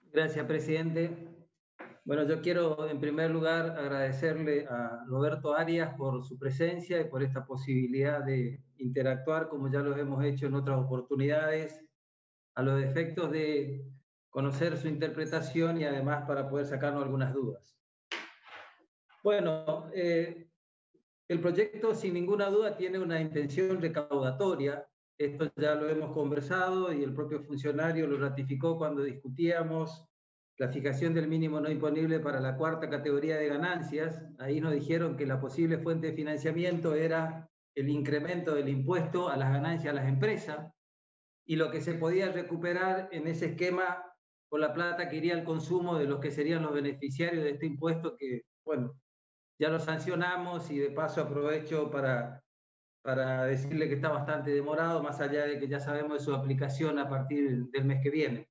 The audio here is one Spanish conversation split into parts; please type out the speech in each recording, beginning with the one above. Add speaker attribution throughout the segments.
Speaker 1: Gracias, presidente. Bueno, yo quiero en primer lugar agradecerle a Roberto Arias por su presencia y por esta posibilidad de interactuar, como ya lo hemos hecho en otras oportunidades, a los efectos de conocer su interpretación y además para poder sacarnos algunas dudas. Bueno, el proyecto sin ninguna duda tiene una intención recaudatoria. Esto ya lo hemos conversado y el propio funcionario lo ratificó cuando discutíamos la fijación del mínimo no imponible para la cuarta categoría de ganancias. Ahí nos dijeron que la posible fuente de financiamiento era el incremento del impuesto a las ganancias a las empresas y lo que se podía recuperar en ese esquema con la plata que iría al consumo de los que serían los beneficiarios de este impuesto que, bueno, ya lo sancionamos y de paso aprovecho para decirle que está bastante demorado, más allá de que ya sabemos de su aplicación a partir del mes que viene.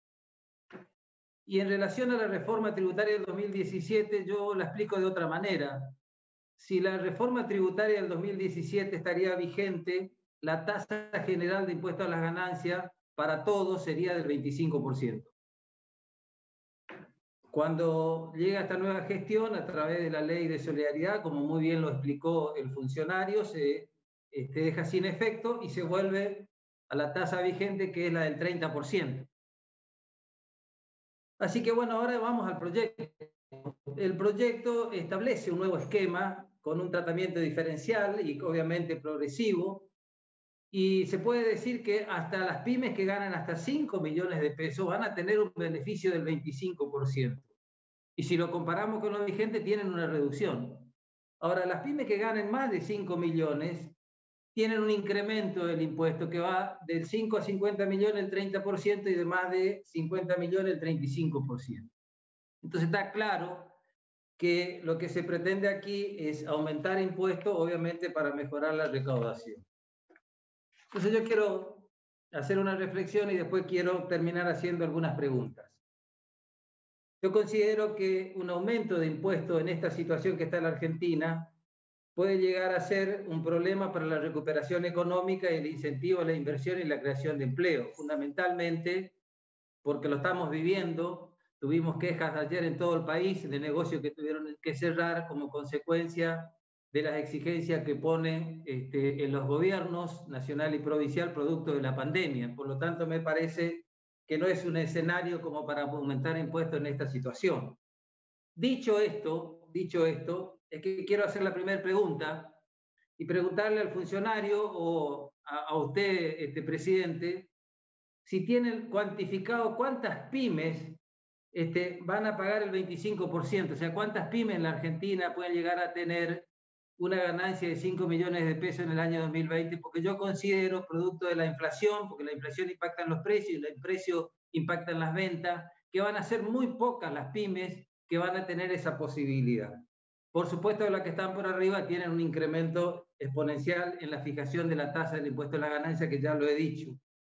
Speaker 1: Y en relación a la reforma tributaria del 2017, yo la explico de otra manera. Si la reforma tributaria del 2017 estaría vigente, la tasa general de impuesto a las ganancias para todos sería del 25%. Cuando llega esta nueva gestión, a través de la ley de solidaridad, como muy bien lo explicó el funcionario, se deja sin efecto y se vuelve a la tasa vigente, que es la del 30%. Así que bueno, ahora vamos al proyecto. El proyecto establece un nuevo esquema con un tratamiento diferencial y obviamente progresivo, y se puede decir que hasta las pymes que ganan hasta 5 millones de pesos van a tener un beneficio del 25%. Y si lo comparamos con lo vigente, tienen una reducción. Ahora, las pymes que ganen más de 5 millones tienen un incremento del impuesto que va del 5 a 50 millones el 30% y de más de 50 millones el 35%. Entonces está claro que lo que se pretende aquí es aumentar impuestos, obviamente para mejorar la recaudación. Entonces yo quiero hacer una reflexión y después quiero terminar haciendo algunas preguntas. Yo considero que un aumento de impuestos en esta situación que está en la Argentina puede llegar a ser un problema para la recuperación económica y el incentivo a la inversión y la creación de empleo, fundamentalmente porque lo estamos viviendo. Tuvimos quejas ayer en todo el país de negocios que tuvieron que cerrar como consecuencia de las exigencias que ponen en los gobiernos nacional y provincial producto de la pandemia. Por lo tanto, me parece que no es un escenario como para aumentar impuestos en esta situación. Dicho esto, es que quiero hacer la primera pregunta y preguntarle al funcionario o a usted, presidente, si tienen cuantificado cuántas pymes van a pagar el 25%, o sea, cuántas pymes en la Argentina pueden llegar a tener una ganancia de 5 millones de pesos en el año 2020, porque yo considero, producto de la inflación, porque la inflación impacta en los precios y el precio impacta en las ventas, que van a ser muy pocas las pymes que van a tener esa posibilidad. Por supuesto, las que están por arriba tienen un incremento exponencial en la fijación de la tasa del impuesto a la ganancia, que ya lo he dicho.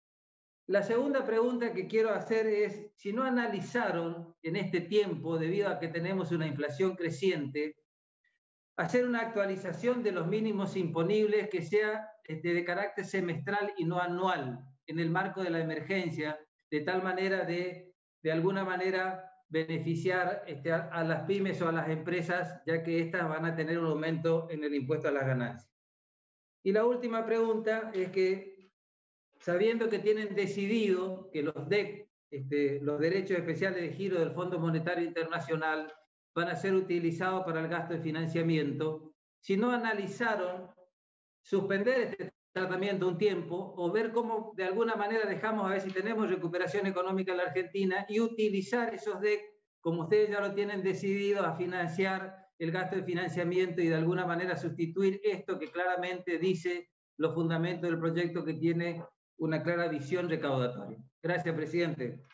Speaker 1: La segunda pregunta que quiero hacer es si no analizaron en este tiempo, debido a que tenemos una inflación creciente, hacer una actualización de los mínimos imponibles que sea de carácter semestral y no anual en el marco de la emergencia, de tal manera de alguna manera beneficiar a las pymes o a las empresas, ya que éstas van a tener un aumento en el impuesto a las ganancias. Y la última pregunta es que, sabiendo que tienen decidido que los DEC, los derechos especiales de giro del Fondo Monetario Internacional, van a ser utilizados para el gasto de financiamiento, si no analizaron suspender este tratamiento un tiempo o ver cómo de alguna manera dejamos a ver si tenemos recuperación económica en la Argentina y utilizar esos DEC, como ustedes ya lo tienen decidido, a financiar el gasto de financiamiento y de alguna manera sustituir esto que claramente dice los fundamentos del proyecto, que tiene una clara visión recaudatoria. Gracias, presidente.